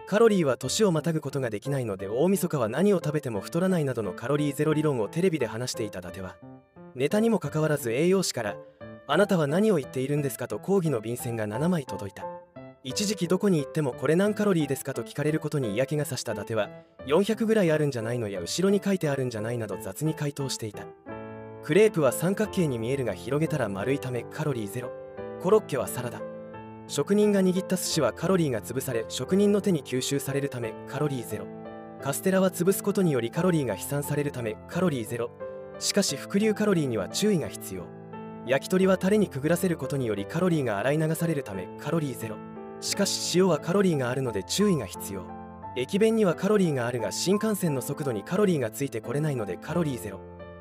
カロリーは年をまたぐことができないので、大晦日は何を食べても太らないなどのカロリーゼロ理論をテレビで話していた伊達は、ネタにもかかわらず栄養士から「あなたは何を言っているんですか?」と抗議の便箋が7枚届いた。一時期どこに行っても「これ何カロリーですか?」と聞かれることに嫌気がさした伊達は、400ぐらいあるんじゃないのや後ろに書いてあるんじゃないなど雑に回答していた。クレープは三角形に見えるが広げたら丸いためカロリーゼロ。コロッケはサラダ。職人が握った寿司はカロリーが潰され職人の手に吸収されるためカロリーゼロ。カステラは潰すことによりカロリーが飛散されるためカロリーゼロ。しかし伏流カロリーには注意が必要。焼き鳥はタレにくぐらせることによりカロリーが洗い流されるためカロリーゼロ。しかし塩はカロリーがあるので注意が必要。駅弁にはカロリーがあるが新幹線の速度にカロリーがついてこれないのでカロリーゼロ。